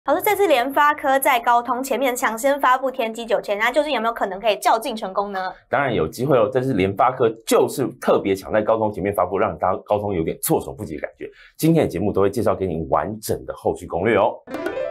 好的，这次联发科在高通前面抢先发布天玑9000，那究竟有没有可能可以较劲成功呢？ 当然有机会哦，但是联发科就是特别抢在高通前面发布，让高通有点措手不及的感觉。今天的节目都会介绍给你完整的后续攻略哦。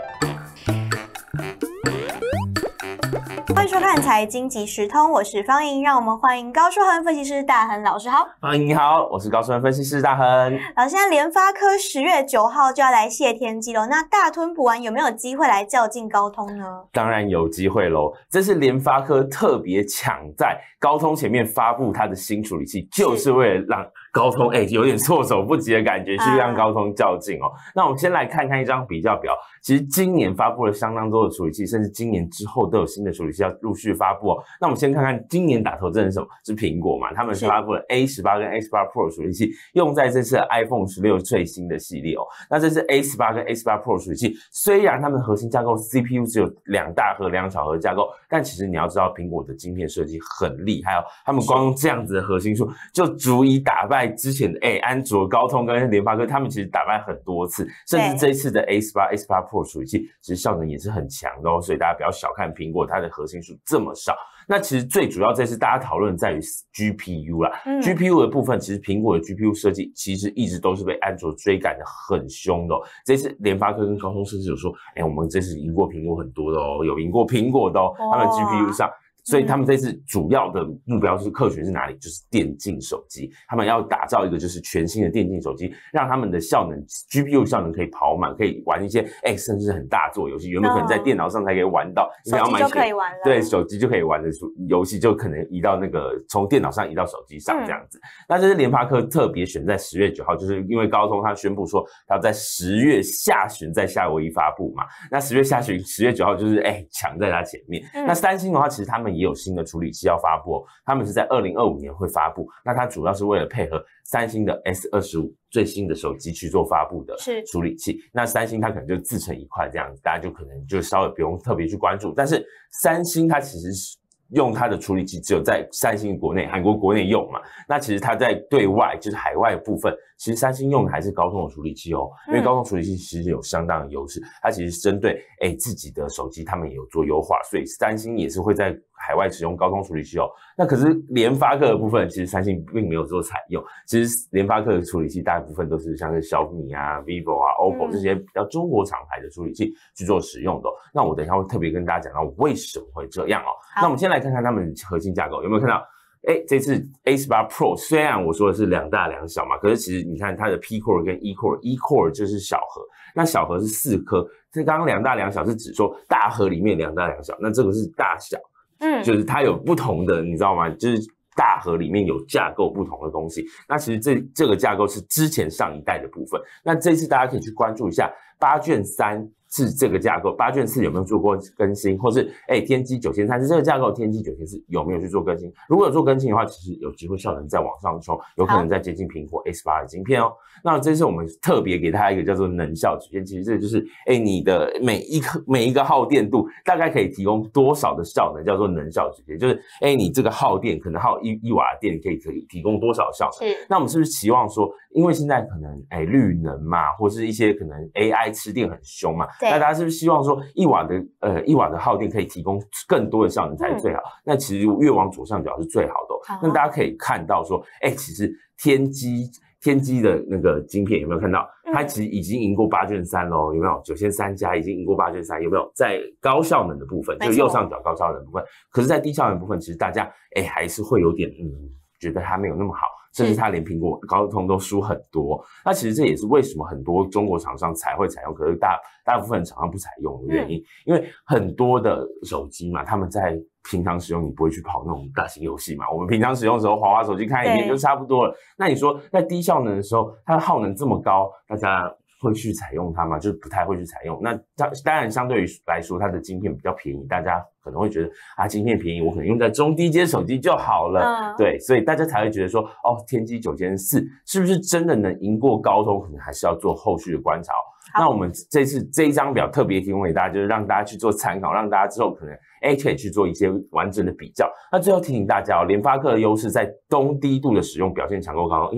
欢迎收看财经即时通，我是方莹，让我们欢迎高硕恒分析师大亨老师好。 方莹你好，我是高硕恒分析师大亨。 老师，现在联发科10月9号就要来谢天机了，那大吞补完有没有机会来较劲高通呢？ 当然有机会咯，这是联发科特别抢在高通前面发布它的新处理器，就是为了让高通有点措手不及的感觉，去让高通较劲哦。那我们先来看看一张比较表，其实今年发布了相当多的处理器，甚至今年之后都有新的处理器要陆续发布哦。那我们先看看今年打头阵是什么？是苹果嘛？他们是发布了 A18 跟 A18 Pro 处理器，用在这次的 iPhone 16最新的系列哦。那这次 A18 跟 A18 Pro 处理器，虽然它们核心架构 CPU 只有2大核2小核架构，但其实你要知道苹果的晶片设计很厉害哦，他们光用这样子的核心数就足以打败之前的安卓、高通跟联发科，他们其实打败很多次，甚至这一次的 A18 Pro 处理器其实效能也是很强的哦，所以大家不要小看苹果，它的核心数这么少。那其实最主要这次大家讨论在于 GPU 啦，GPU 的部分其实苹果的 GPU 设计其实一直都是被安卓追赶的很凶的哦。这次联发科跟高通甚至有说，我们这次赢过苹果很多的哦，有赢过苹果的哦，他们 GPU 上。所以他们这次主要的目标是客群是哪里？就是电竞手机，他们要打造一个就是全新的电竞手机，让他们的效能 GPU 效能可以跑满，可以玩一些甚至是很大作游戏，原本可能在电脑上才可以玩到， 手机就可以玩了。 对，手机就可以玩的游戏就可能移到那个从电脑上移到手机上这样子。那这是联发科特别选在10月9号，就是因为高通他宣布说他要在10月下旬在夏威夷发布嘛。那10月下旬10月9号就是抢在他前面。那三星的话，其实他们也有新的处理器要发布哦，他们是在2025年会发布。那它主要是为了配合三星的 S25 最新的手机去做发布的处理器。那三星它可能就自成一块这样子，大家就可能就稍微不用特别去关注。但是三星它其实是用它的处理器只有在三星国内、韩国国内用嘛，那其实它在对外就是海外的部分，其实三星用的还是高通的处理器哦，因为高通处理器其实有相当的优势，它其实针对自己的手机他们也有做优化，所以三星也是会在海外使用高通处理器哦。那可是联发科的部分，其实三星并没有做采用，其实联发科的处理器大部分都是像是小米啊、vivo 啊、OPPO 这些比较中国厂牌的处理器去做使用的哦。那我等一下会特别跟大家讲到为什么会这样哦。那我们先来看看他们核心架构有没有看到？这次 A18 Pro 虽然我说的是2大2小嘛，可是其实你看它的 P Core 跟 E Core，E Core 就是小核，那小核是4颗。这刚刚2大2小是指说大核里面2大2小，那这个是大小，就是它有不同的，你知道吗？就是大核里面有架构不同的东西。那其实这个架构是之前上一代的部分。那这次大家可以去关注一下8卷3。是这个架构，8卷4有没有做过更新，或是天玑9003是这个架构，天玑9004有没有去做更新？如果有做更新的话，其实有机会效能再往上冲，有可能再接近苹果 S8 的晶片哦。那这次我们特别给它一个叫做能效曲线，其实这就是你的每一个耗电度大概可以提供多少的效能，叫做能效曲线，就是你这个耗电可能耗1瓦的电可以提供多少效能？那我们是不是期望说，因为现在可能绿能嘛，或是一些可能 AI 吃电很凶嘛？那大家是不是希望说1瓦的耗电可以提供更多的效能才是最好？那其实越往左上角是最好的哦。那大家可以看到说，其实天玑的那个晶片有没有看到？它其实已经赢过8卷3咯，有没有？9003加已经赢过8卷3，有没有？在高效能的部分，就右上角高效能的部分，可是在低效能的部分，其实大家还是会有点觉得它没有那么好。甚至它连苹果、高通都输很多。那其实这也是为什么很多中国厂商才会采用，可是大部分厂商不采用的原因。因为很多的手机嘛，他们在平常使用你不会去跑那种大型游戏嘛，我们平常使用的时候滑滑手机看影片就差不多了。那你说在低效能的时候，它的耗能这么高，大家会去采用它吗？就是不太会去采用。那当然相对于来说，它的晶片比较便宜，大家可能会觉得晶片便宜，我可能用在中低阶手机就好了。对，所以大家才会觉得说，天玑9004是不是真的能赢过高通？可能还是要做后续的观察。那我们这次这一张表特别提供给大家，就是让大家去做参考，让大家之后可能可以去做一些完整的比较。那最后提醒大家联发科的优势在中低度的使用表现强过高通，因为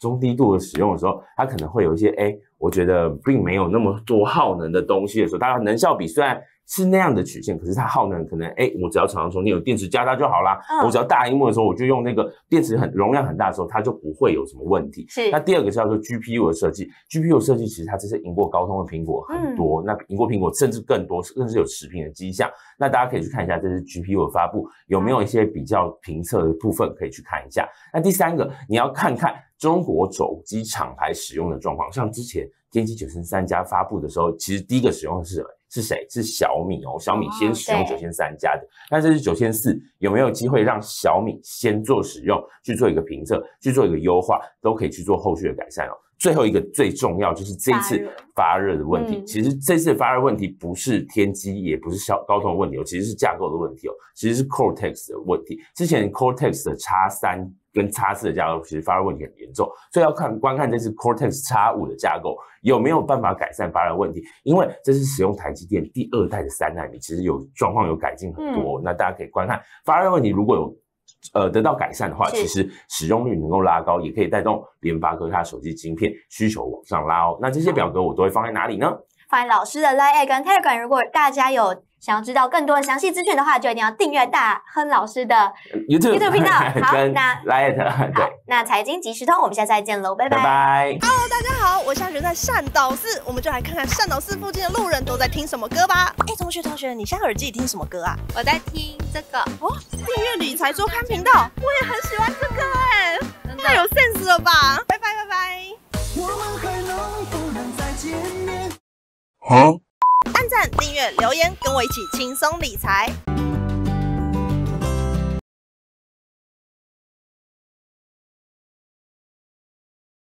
中低度的使用的时候，它可能会有一些我觉得并没有那么多耗能的东西的时候，它的能效比虽然是那样的曲线，可是它耗能可能我只要常常充电有电池加大就好啦。我只要大萤幕的时候，我就用那个电池容量很大的时候，它就不会有什么问题。 是。 那第二个叫做 GPU 的设计 ，GPU 设计其实它这是赢过高通的苹果很多，那赢过苹果甚至更多，甚至有持平的迹象。那大家可以去看一下这是 GPU 的发布有没有一些比较评测的部分可以去看一下。那第三个，你要看看中国手机厂牌使用的状况，像之前天玑933加发布的时候，其实第一个使用的是谁？是小米哦，小米先使用9003加的。那这是9004，有没有机会让小米先做使用，去做一个评测，去做一个优化，都可以去做后续的改善哦。最后一个最重要就是这一次发热的问题，其实这次发热问题不是天玑，也不是高通的问题哦，其实是架构的问题哦，其实是 Cortex 的问题。之前 Cortex 的 X3跟 X4 的架构其实发热问题很严重，所以要观看这次 Cortex X5 的架构有没有办法改善发热问题，因为这是使用台积电第2代的3奈米，其实状况有改进很多，那大家可以观看发热问题如果有得到改善的话，其实使用率能够拉高，也可以带动联发科它手机晶片需求往上拉哦。那这些表格我都会放在哪里呢？ 放在老师的 LINE 跟 Telegram。如果大家有想要知道更多的详细资讯的话，就一定要订阅大亨老师的 YouTube 频道。好，那 LINE 对， 那财经即时通，我们下次再见喽，拜拜。 拜拜。 Hello， 大家好，我现在人在善导寺，我们就来看看善导寺附近的路人都在听什么歌吧。同学，你现在耳机里听什么歌啊？ 我在听这个哦，订阅理财周刊频道，我也很喜欢这个太有 sense 了吧！拜拜。我们还能不能再见面？按赞、订阅、留言，跟我一起轻松理财。